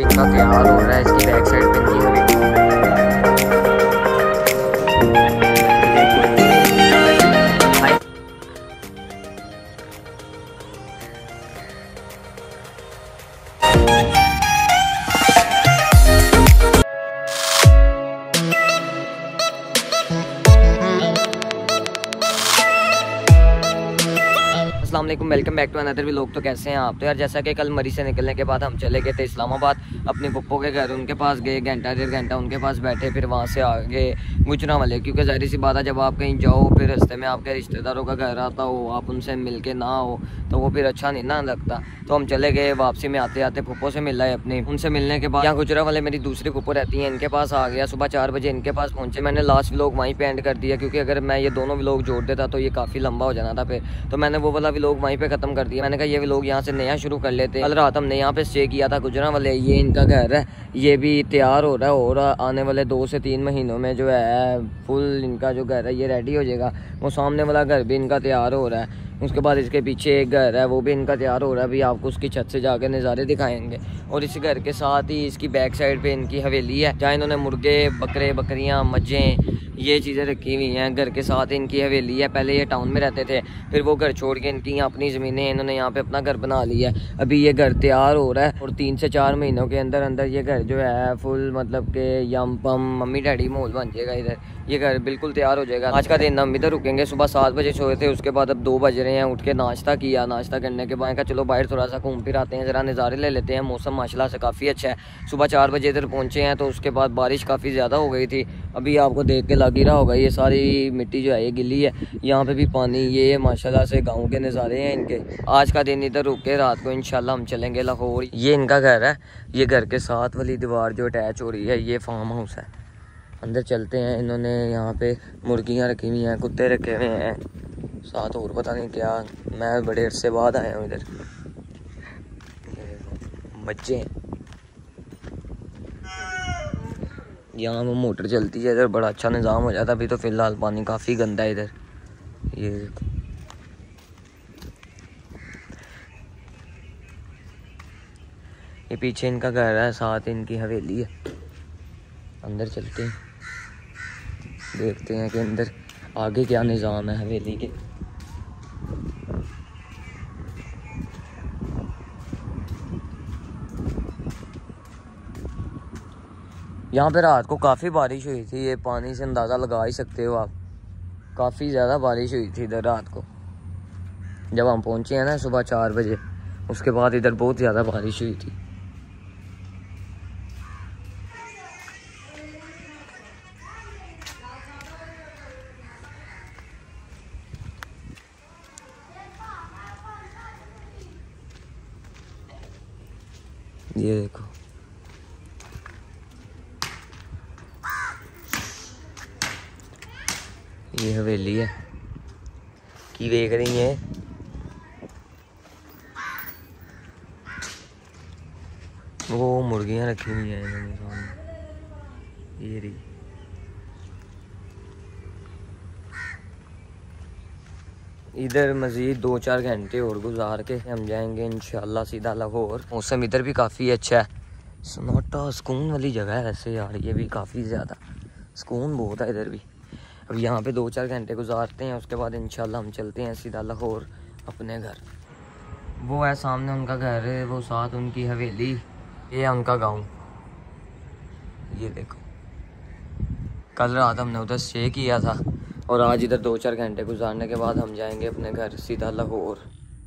इनका तैयार हो रहा है। इसकी बैक साइड पे इनकी हवेली अस्सलाम वालेकुम, welcome back to another vlog. तो कैसे हैं आप? तो यार जैसा कि कल मरी से निकलने के बाद हम चले गए थे इस्लामाबाद अपने पप्पो के घर। उनके पास गए, घंटा डेढ़ घंटा उनके पास बैठे, फिर वहाँ से आगे गुजरांवाले, क्योंकि ज़ाहिर सी बात है जब आप कहीं जाओ फिर रास्ते में आपके रिश्तेदारों का घर आता हो, आप उनसे मिल के ना हो तो वो फिर अच्छा नहीं ना लगता। तो हम चले गए, वापसी में आते आते पप्पो से मिला है अपनी। उनसे मिलने के बाद यहाँ गुजरांवाले मेरी दूसरी पप्पो रहती हैं, इनके पास आ गया। सुबह 4 बजे इनके पास पहुँचे। मैंने लास्ट व्लॉग वहीं पे एंड कर दिया, क्योंकि अगर मैं ये दोनों व्लॉग जोड़ देता तो ये काफ़ी लंबा हो जाना था फिर। तो मैंने वो वाला व्लॉग वहीं पे ख़त्म कर दिया। मैंने कहा ये व्लॉग यहाँ से नया शुरू कर लेते। कल रात हमने यहाँ पे स्टे किया था गुजरांवाले। ये इनका घर है, ये भी तैयार हो रहा है और आने वाले 2 से 3 महीनों में जो है फुल इनका जो घर है ये रेडी हो जाएगा। वो सामने वाला घर भी इनका तैयार हो रहा है। उसके बाद इसके पीछे एक घर है, वो भी इनका तैयार हो रहा है। अभी आपको उसकी छत से जाकर नज़ारे दिखाएंगे। और इस घर के साथ ही इसकी बैक साइड पे इनकी हवेली है, जहाँ इन्होंने मुर्गे, बकरे, बकरियाँ, मज्जें ये चीज़ें रखी हुई हैं। घर के साथ इनकी हवेली है। पहले ये टाउन में रहते थे, फिर वो घर छोड़ के इनकी यहाँ अपनी ज़मीनें, इन्होंने यहाँ पे अपना घर बना लिया है। अभी ये घर तैयार हो रहा है और 3 से 4 महीनों के अंदर अंदर ये घर जो है फुल मतलब के यम पम मम्मी डैडी माहौल बन जाएगा। इधर ये घर बिल्कुल तैयार हो जाएगा। आज का दिन हम इधर रुकेंगे। सुबह 7 बजे सोए थे, उसके बाद अब 2 बज रहे हैं। उठ के नाश्ता किया, नाश्ता करने के बाद चलो बाहर थोड़ा सा घूम फिर आते हैं, ज़रा नज़ारे ले लेते हैं। मौसम माशाल्लाह से काफ़ी अच्छा है। सुबह 4 बजे इधर पहुँचे हैं, तो उसके बाद बारिश काफ़ी ज़्यादा हो गई थी। अभी आपको देख के लग ही रहा होगा, ये सारी मिट्टी जो है ये गिली है। यहाँ पे भी पानी, ये माशाल्लाह से गाँव के नज़ारे हैं इनके। आज का दिन इधर रुक के रात को इंशाल्लाह हम चलेंगे लाहौर। ये इनका घर है। ये घर के साथ वाली दीवार जो अटैच हो रही है ये फार्म हाउस है। अंदर चलते हैं। इन्होंने यहाँ पे मुर्गियाँ रखी हुई हैं, कुत्ते रखे हुए हैं, साथ और पता नहीं क्या। मैं बड़े अरसे बाद आया हूँ इधर। बच्चे यहाँ वो मोटर चलती है, इधर बड़ा अच्छा निज़ाम हो जाता। अभी तो फ़िलहाल पानी काफ़ी गंदा है इधर। ये पीछे इनका घर है, साथ इनकी हवेली है। अंदर चलते हैं, देखते हैं कि अंदर आगे क्या निज़ाम है हवेली के। यहाँ पे रात को काफ़ी बारिश हुई थी, ये पानी से अंदाज़ा लगा ही सकते हो आप। काफ़ी ज़्यादा बारिश हुई थी इधर रात को जब हम पहुँचे हैं ना सुबह 4 बजे। उसके बाद इधर बहुत ज़्यादा बारिश हुई थी। ये देखो, ये हवेली है की देख रही है। वो मुर्गियाँ रखी हुई हैं इन्होंने सामने, ये रही। इधर मज़ीद 2-4 घंटे और गुजार के हम जाएंगे इंशाल्लाह सीधा लाहौर। मौसम इधर भी काफ़ी अच्छा है, सन्नाटा सुकून वाली जगह है वैसे यार। ये भी काफ़ी ज़्यादा सुकून बहुत है इधर भी। अब यहाँ पे 2-4 घंटे गुजारते हैं, उसके बाद इंशाल्लाह हम चलते हैं सीधा लाहौर अपने घर। वो है सामने उनका घर है, वो साथ उनकी हवेली, ये है उनका गाँव। ये देखो, कल रात हमने उधर स्टे किया था और आज इधर 2-4 घंटे गुजारने के बाद हम जाएंगे अपने घर सीधा लाहौर।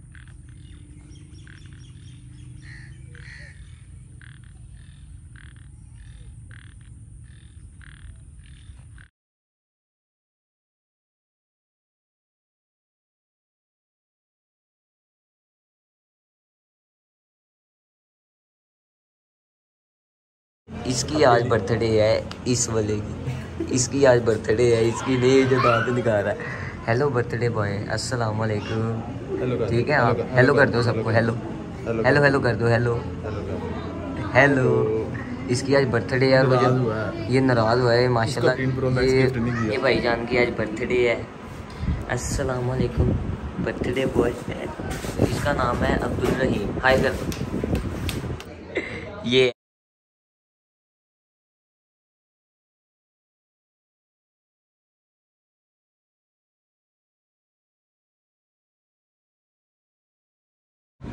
इसकी आज बर्थडे है, इस वाले की। इसकी आज बर्थडे है, इसकी नहीं जो दांत दिखा रहा है। हेलो बर्थडे बॉय, अस्सलाम वालेकुम। ठीक है, आप हेलो कर दो सबको। हेलो हेलो हेलो कर दो। Hello hello. इसकी आज बर्थडे है और ये नाराज़ हुआ है माशाल्लाह। ये भाईजान की आज बर्थडे है। अस्सलाम वालेकुम बर्थडे बॉय। इसका नाम है अब्दुल रहीम। हाय कर दो। ये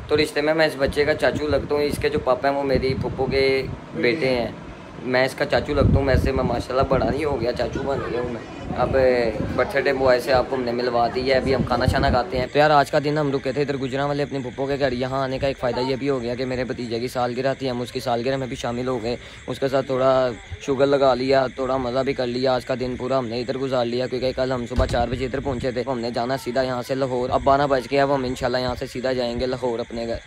तो रिश्ते में मैं इस बच्चे का चाचू लगता हूँ। इसके जो पापा हैं वो मेरी फुप्पो के बेटे हैं। मैं इसका चाचू लगता हूँ। वैसे मैं माशाल्लाह बड़ा नहीं हो गया, चाचू बन गया हूँ मैं। अब बर्थडे बॉय से आपको हमने मिलवा दी है। अभी हम खाना शाना खाते हैं। तो यार आज का दिन हम रुके थे इधर गुजरांवाले अपनी फुप्पो के घर। यहाँ आने का एक फ़ायदा ये भी हो गया कि मेरे भतीजे की सालगिरह थी, हम उसकी सालगिरह में भी शामिल हो गए। उसके साथ थोड़ा शुगर लगा लिया, थोड़ा मज़ा भी कर लिया। आज का दिन पूरा हमने इधर गुजार लिया क्योंकि कल हम सुबह 4 बजे इधर पहुँचे थे। हमने जाना सीधा यहाँ से लाहौर। अब 12 बज गया। अब हम इंशाल्लाह यहाँ से सीधा जाएंगे लाहौर अपने घर।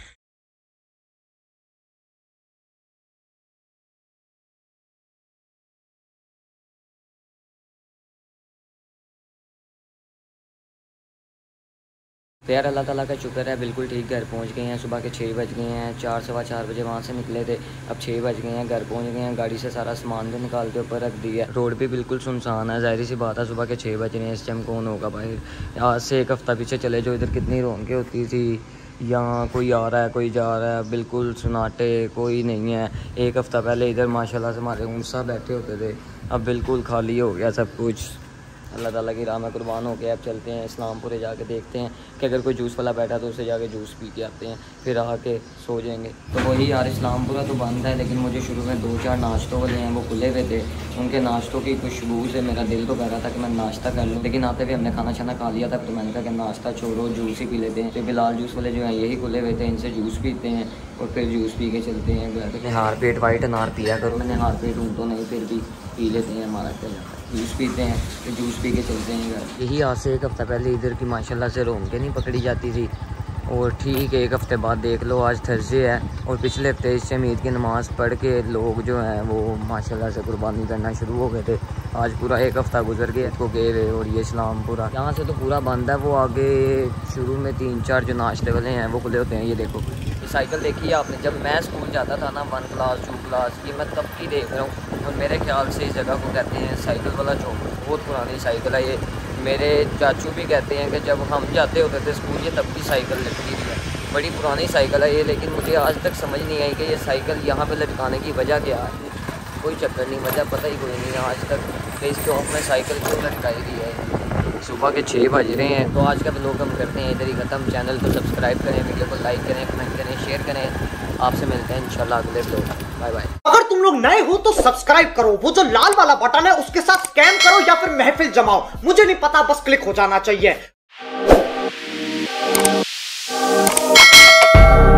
तो यार अल्लाह ताला का शुक्र है, बिल्कुल ठीक घर पहुंच गए हैं। सुबह के 6 बज गए हैं। 4 सवा 4 बजे वहाँ से निकले थे। अब 6 बज गए हैं, घर पहुंच गए हैं। गाड़ी से सारा सामान भी निकाल के ऊपर रख दिया। रोड भी बिल्कुल सुनसान है। जाहिर सी बात है, सुबह के 6 बज रहे हैं, इस टाइम कौन होगा बाहर। आज से एक हफ़्ता पीछे चले जो, इधर कितनी रौनकें होती थी। यहाँ कोई आ रहा है, कोई जा रहा है, बिल्कुल सन्नाटे, कोई नहीं है। एक हफ़्ता पहले इधर माशाल्लाह से हमारे ऊँसा बैठे होते थे, अब बिल्कुल खाली हो गया सब कुछ। अल्लाह ताला की राह में कुर्बान हो गया। अब चलते हैं इस्लामपुरे, जाके देखते हैं कि अगर कोई जूस वाला बैठा तो उसे जाके जूस पी के आते हैं, फिर आके सो जाएंगे। तो वही यार, इस्लामपुरा तो बंद है, लेकिन मुझे शुरू में 2-4 नाश्तों वाले हैं वो खुले हुए थे। उनके नाश्तों की खुशबू से मेरा दिल तो कह रहा था कि मैं नाश्ता कर लूँ, लेकिन आते हुए हमने खाना छाना खा लिया था। तो मैंने कहा कि नाश्ता छोड़ो, जूस ही पी लेते हैं। तो बिलाल जूस वाले जो हैं यही खुले हुए थे, इनसे जूस पीते हैं और फिर जूस पी के चलते हैं घर। हार पेट वाइट अनार पिया करो। मैंने हार पेट हूँ तो नहीं, फिर भी पी लेते हैं, हमारा क्या जाता है। जूस पीते हैं तो जूस पी के चलते हैं घर। यही आज से एक हफ़्ता पहले इधर की माशाल्लाह से रौनकें नहीं पकड़ी जाती थी। और ठीक है, एक हफ़्ते बाद देख लो, आज थर्सडे है और पिछले हफ्ते इस टाइम ईद की नमाज़ पढ़ के लोग जो हैं वो माशाल्लाह से कुर्बानी करना शुरू हो गए थे। आज पूरा एक हफ़्ता गुजर गया को गए हुए। और ये इस्लामपुरा यहाँ से तो पूरा बंद है। वो आगे शुरू में 3-4 जो नाश्ते वाले हैं वो खुले होते हैं। ये देखो, ये साइकिल देखी है आपने? जब मैं स्कूल जाता था ना, 1 क्लास 2 क्लास, ये मैं तब की देख रहा हूँ। और मेरे ख्याल से इस जगह को कहते हैं साइकिल वाला चौक। बहुत पुरानी साइकिल है ये। मेरे चाचू भी कहते हैं कि जब हम जाते होते थे स्कूल, ये तब की साइकिल लटकी थी। बड़ी पुरानी साइकिल है ये, लेकिन मुझे आज तक समझ नहीं आई कि ये साइकिल यहाँ पे लटकाने की वजह क्या है। कोई चक्कर नहीं, वजह पता ही कोई नहीं आज तक कि इस चौक में साइकिल क्यों लटकाई गई है। सुबह के 6 बज रहे हैं। तो आज का व्लॉग हम करते हैं इधर ही ख़त्म। चैनल को सब्सक्राइब करें, वीडियो को लाइक करें, कमेंट करें, शेयर करें। आपसे मिलते हैं इंशाल्लाह अगले व्लॉग। Bye bye. अगर तुम लोग नए हो तो सब्सक्राइब करो, वो जो लाल वाला बटन है उसके साथ स्कैम करो या फिर महफिल जमाओ, मुझे नहीं पता, बस क्लिक हो जाना चाहिए।